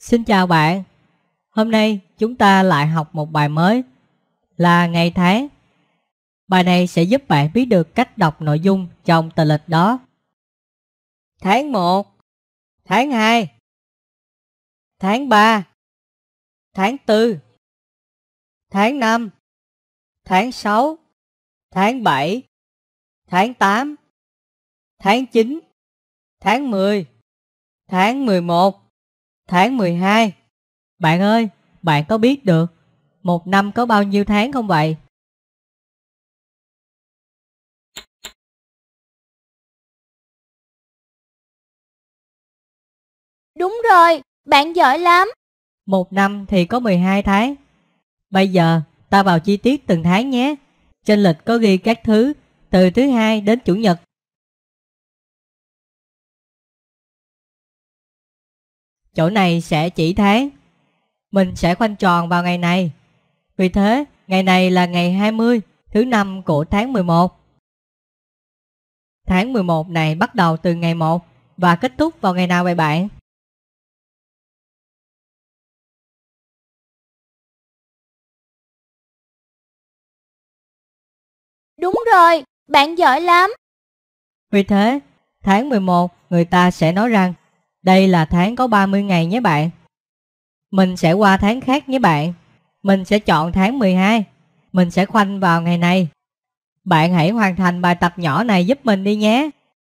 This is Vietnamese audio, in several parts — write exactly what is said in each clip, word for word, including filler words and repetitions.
Xin chào bạn. Hôm nay chúng ta lại học một bài mới là ngày tháng. Bài này sẽ giúp bạn biết được cách đọc nội dung trong tờ lịch đó. Tháng một, tháng hai, tháng ba, tháng tư, tháng năm, tháng sáu, tháng bảy, tháng tám, tháng chín, tháng mười, tháng mười một, tháng mười hai. Bạn ơi, bạn có biết được một năm có bao nhiêu tháng không vậy? Đúng rồi, bạn giỏi lắm. Một năm thì có mười hai tháng. Bây giờ ta vào chi tiết từng tháng nhé. Trên lịch có ghi các thứ từ thứ hai đến chủ nhật. Chỗ này sẽ chỉ tháng. Mình sẽ khoanh tròn vào ngày này. Vì thế, ngày này là ngày hai mươi, thứ năm của tháng mười một. Tháng mười một này bắt đầu từ ngày một và kết thúc vào ngày nào vậy bạn? Đúng rồi, bạn giỏi lắm. Vì thế, tháng mười một người ta sẽ nói rằng đây là tháng có ba mươi ngày nhé bạn. Mình sẽ qua tháng khác nhé bạn. Mình sẽ chọn tháng mười hai. Mình sẽ khoanh vào ngày này. Bạn hãy hoàn thành bài tập nhỏ này giúp mình đi nhé.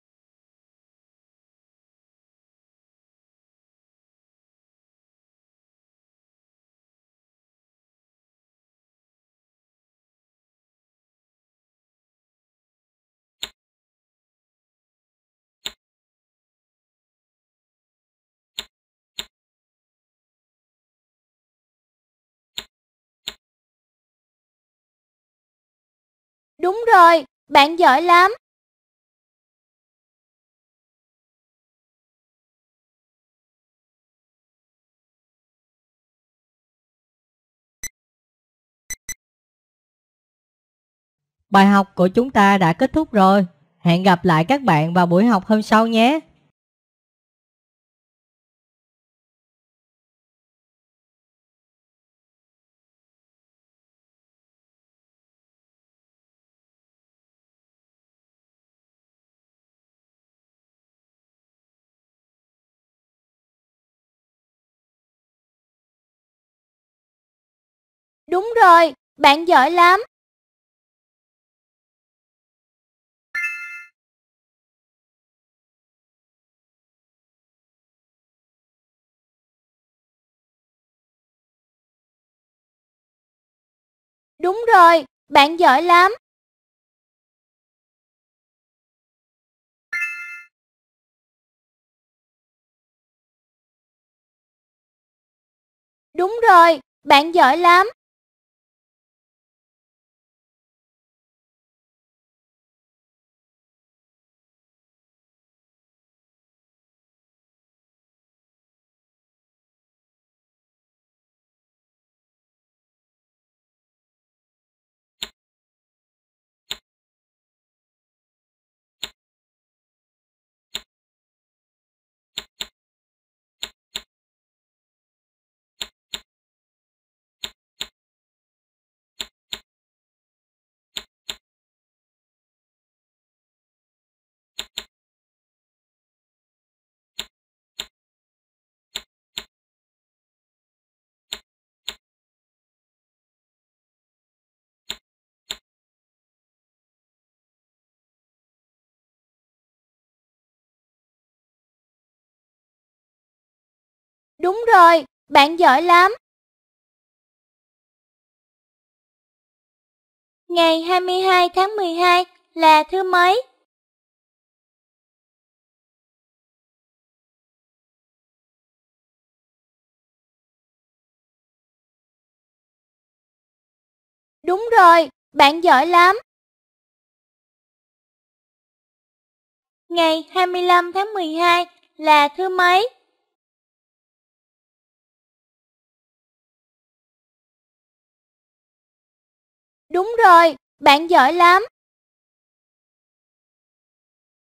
Đúng rồi, bạn giỏi lắm. Bài học của chúng ta đã kết thúc rồi. Hẹn gặp lại các bạn vào buổi học hôm sau nhé. Đúng rồi, bạn giỏi lắm. Đúng rồi, bạn giỏi lắm. Đúng rồi, bạn giỏi lắm. Đúng rồi, bạn giỏi lắm. Ngày hai mươi hai tháng mười hai là thứ mấy? Đúng rồi, bạn giỏi lắm. Ngày hai mươi lăm tháng mười hai là thứ mấy? Đúng rồi, bạn giỏi lắm.